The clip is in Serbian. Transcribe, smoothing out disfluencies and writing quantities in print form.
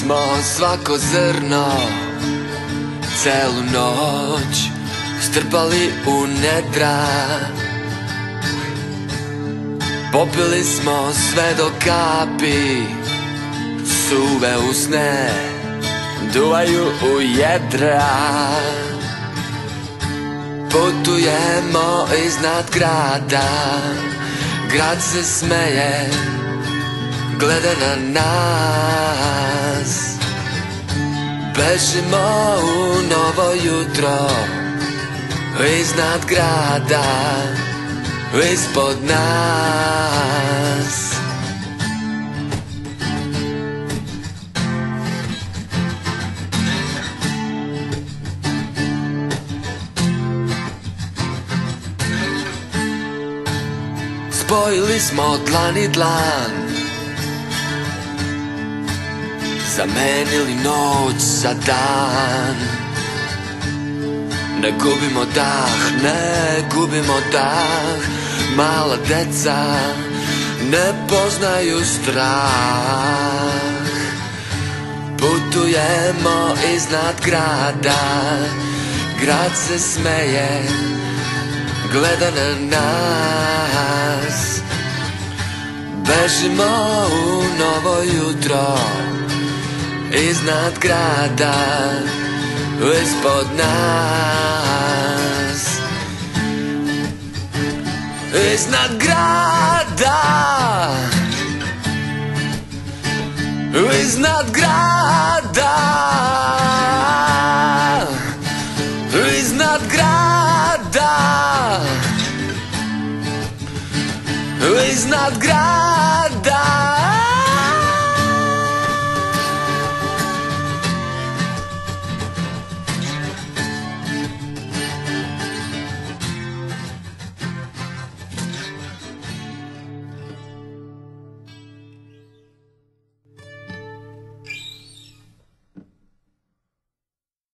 smo svako zrno, celu noć strpali u nedra. Popili smo sve do kapi, suve usne duvaju u jedra. Putujemo iznad grada, grad se smeje, gleda na nas. Bežimo u novo jutro, iznad grada, ispod nas. Spojili smo dlan i dlan, zamenili noć za dan. Ne gubimo dah, ne gubimo dah. Mala deca ne poznaju strah. Putujemo iznad grada, grad se smeje, gleda na nas. Bežimo u novo jutro, iznad grada, ispod nas. Iznad grada, iznad grada, iznad grada, iznad grada.